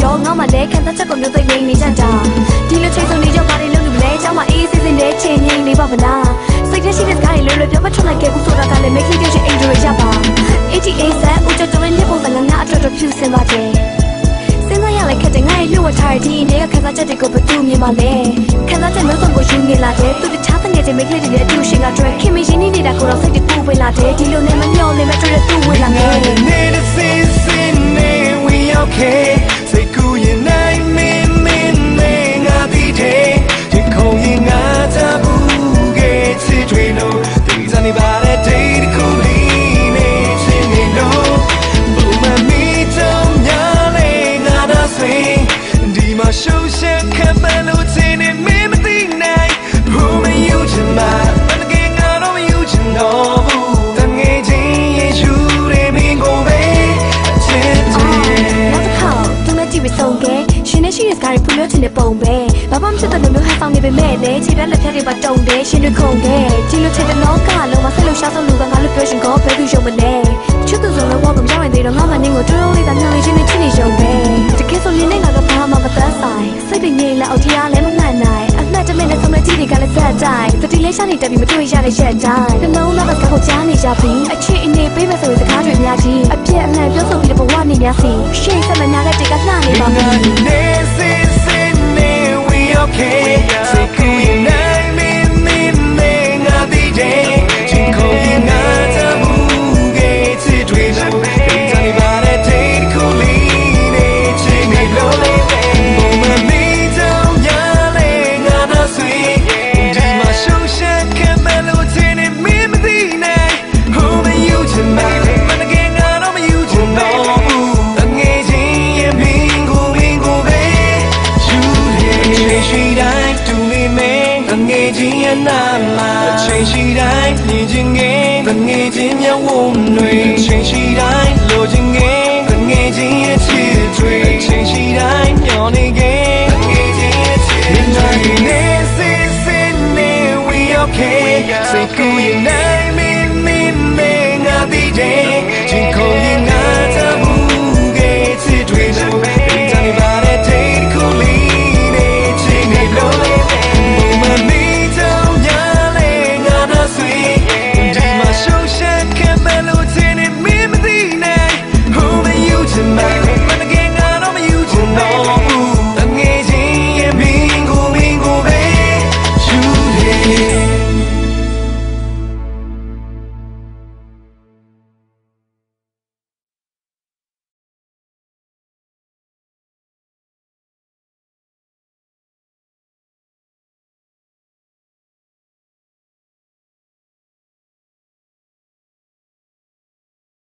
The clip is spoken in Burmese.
ရောငါမှလည်းခံစားချက်ကိုမျိုးသိနေနေကြတာဒီလိုချိန်စုံနေရောက်ပါလေလို့လူလဲเจ้าမအေးစစ်စစ်နဲ့ချင်းငိမ့်နေပါမလားစိတ်ထဲရှိတဲ့စကားတွေလွယ်လွယ်ပြောမထွက်လိုက်ခဲ့ဘူးဆိုတာကလည်း make it ချင်းအိမ်တွေရပါ88ဆက်ဦးကျော်ကျော်နဲ့ပုံစံငါအထွတ်ထွတ်ဖြူစင်ပါတယ်စဉ်းစားရလိုက်ခက်တဲ့ငါရဲ့လှုပ်ဝထားတဲ့ဒီအနေကခံစားချက်တွေကိုဘယ်သူမြင်ပါလဲခံစားချက်မျိုးစုံကိုယူနေလာတဲ့သူတခြားတငယ်ချင်းမိတ်ကလေးတွေနဲ့အတူရှင်ကတွေ့ခင်မရင်းနေနေတာကိုတော့စိတ်တူပူလာတဲ့ဒီလိုနဲ့မမျှော်လင့်မဲ့တွေ့တဲ့သူဝင်လာမယ်နေတဲ့စင်စင်နေ we okay စိတ်ကူးရင်နိုင်မင်းနေငါဒီတဲ့ဒီခုံရင်ငါချဘူးခဲ့ချစ်တွေလို့ဒီစနေပါတဲ့ day တခုလေးနေချင်နေလို့ဘူမမီတောင်ညာလေငါတော့ဆွေဒီမှာရှုပ်ရှက်ခံပန်းလို့ချင်နေမင်းမသိနိုင်ဘူမယူချင်မှာမကင်ငါတော့မယူချင်တော့ဘူးတငယ်ချင်းရဲ့ရှူတွေမင်းကိုပဲအချစ်တွေနောက်တစ်ခါသူနဲ့ကြည့်ပြီးဆုံးခဲ့ရှင်နဲ့ရှိတဲ့စကားတွေဖူလို့ချင်တဲ့ပုံပဲဘာမှမဖြစ်တဲ့လူမျိုးဟန်ဆောင်နေပေမဲ့လည်းခြေပြက်လက်ဖြတ်တွေပါတုံတယ်ရှင်တွေခုန်ခဲ့ဒီလိုချစ်တဲ့လောကလုံးမှာဆက်လို့ရှားဆုံးလူကငါလို့ပြောရှင်ကောဘယ်သူရုံမလဲချစ်သူဆိုလို့ဘောကမကြောက်ရင်သေးတော့ငါမှနင်းကိုတွန်းလေးသာညှော်ရချင်းနဲ့ချစ်နေရုံပဲတကယ်ဆိုနေနဲ့ငါကဘာမှမသက်ဆိုင်စိတ်တွေငြိမ်လာအောင်တရားလည်းမမှန်နိုင်အမှတ်တမဲ့နဲ့ဆုံးမကြည့်တွေကလည်းဆက်တိုင်းတတိလေးရှာနေတက်ပြီးမတွေ့ရတဲ့ရက်တိုင်းနှလုံးသားကစကားကိုကြားနေကြပြီးအခြေအနေပေးမယ်ဆိုရင်စကားတွေများကြီးအပြည့်အမှန်ပြောဆိုပြီးတဲ့ဘဝနေများစီရှေ့ဆက်မများတဲ့တက်ကလှနေပါဘူးနေစင်စင်နေ we okay စိတ်ကူးရင်နိုင်မင်းနေငါဒီတဲ့ဒီခုံရင်ငါချဘူးခဲ့ချစ်တွေလို့ဒီတိုင်းပါတဲ့ day တခုလေးနေချင်နေလို့လေဘုံမမီတောင်ညာလေငါတော့ဆွေဒီမှာရှုပ်ရှက်ခံမလို့ချင်နေမင်းမသိနိုင် Who are you to me မနကင်ငါတော့မယူချင်တော့ဘူးတငယ်ချင်းရဲ့မင်းကိုပဲယူတယ်ရှိတိုင်းတူနေမယ်တငယ်ချင်းရဲ့နာလာအချိန်ရှိတိုင်းမြင်ချင်ငယ်တငယ်ချင်းမျက်ဝန်းတွေအချိန်ရှိတိုင်းလိုချင်ငယ်တငယ်ချင်းရဲ့ချစ်တွေအချိန်ရှိတိုင်းမျောနေငယ်တငယ်ချင်းရဲ့ချစ်တွေနေစင်စင်နေ we okay စိတ်ကူးရင်